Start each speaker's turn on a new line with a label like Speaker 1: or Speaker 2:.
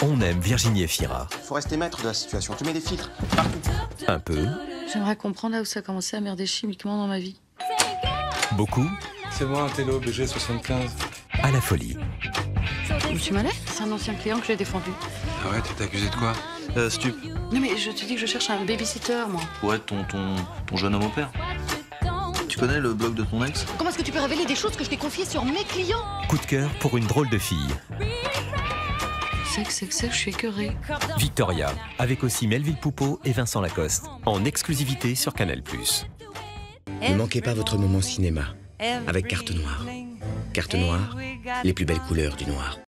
Speaker 1: On aime Virginie Efira.
Speaker 2: Faut rester maître de la situation. Tu mets des filtres partout.
Speaker 1: Un peu.
Speaker 3: J'aimerais comprendre là où ça a commencé à merder chimiquement dans ma vie.
Speaker 1: Beaucoup.
Speaker 4: C'est moi, un télo BG75.
Speaker 1: À la folie.
Speaker 3: Tu m'allais? C'est un ancien client que j'ai défendu.
Speaker 4: Ah ouais, t'es accusé de quoi?
Speaker 5: Stup.
Speaker 3: Non mais je te dis que je cherche un babysitter, moi.
Speaker 5: Pour être ton jeune homme au père. Tu connais le blog de ton ex?
Speaker 6: Comment est-ce que tu peux révéler des choses que je t'ai confiées sur mes clients?
Speaker 1: Coup de cœur pour une drôle de fille.
Speaker 3: C'est que je suis écœurée.
Speaker 1: Victoria, avec aussi Melville Poupeau et Vincent Lacoste, en exclusivité sur Canal+.
Speaker 7: Ne manquez pas votre moment cinéma avec Carte Noire. Carte Noire, les plus belles couleurs du noir.